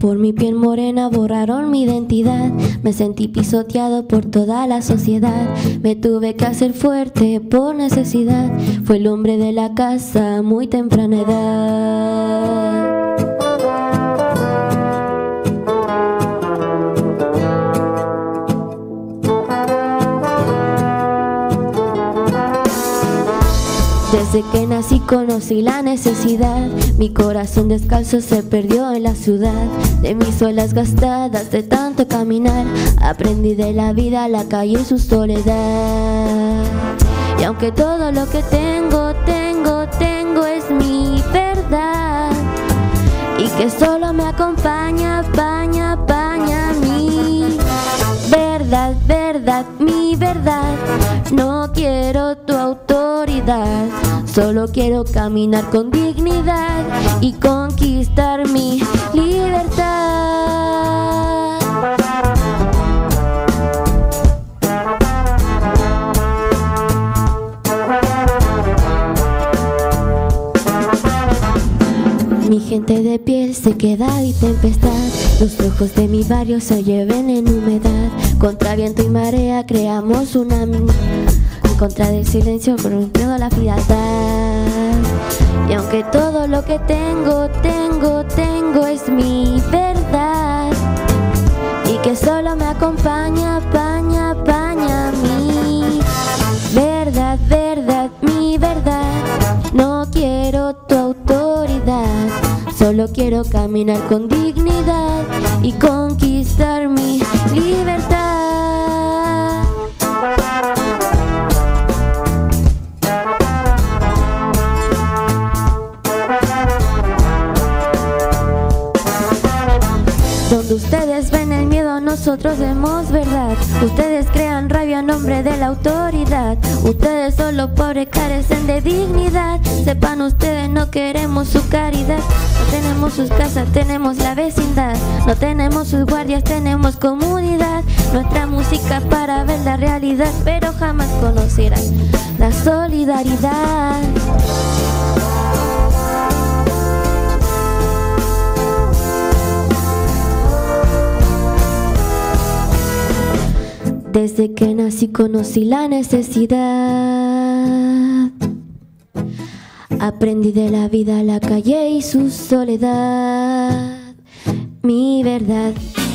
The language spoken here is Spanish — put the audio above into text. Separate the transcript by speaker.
Speaker 1: Por mi piel morena borraron mi identidad. Me sentí pisoteado por toda la sociedad. Me tuve que hacer fuerte por necesidad. Fue el hombre de la casa a muy temprana edad. Desde que nací conocí la necesidad. Mi corazón descalzo se perdió en la ciudad. De mis suelas gastadas de tanto caminar, aprendí de la vida, la calle y su soledad. Y aunque todo lo que tengo es mi verdad, y que solo me acompaña, mi verdad, mi verdad. No quiero tu autoridad, solo quiero caminar con dignidad y conquistar mi libertad. Mi gente de piel sequedad y tempestad, los ojos de mi barrio se lleven en humedad. Contra viento y marea creamos tsunami, en contra del silencio rompiendo la frialdad. Y aunque todo lo que tengo es mi verdad, y que solo me acompaña, mi verdad, mi verdad. No quiero tu autoridad, solo quiero caminar con dignidad y conquistar mi libertad. Donde ustedes ven el miedo, nosotros vemos verdad. Ustedes crean rabia en nombre de la autoridad. Ustedes solo pobres carecen de dignidad. Sepan ustedes, no queremos su caridad. No tenemos sus casas, tenemos la vecindad. No tenemos sus guardias, tenemos comunidad. Nuestra música es para ver la realidad, pero jamás conocerán la solidaridad. Desde que nací conocí la necesidad. Aprendí de la vida, la calle y su soledad. Mi verdad.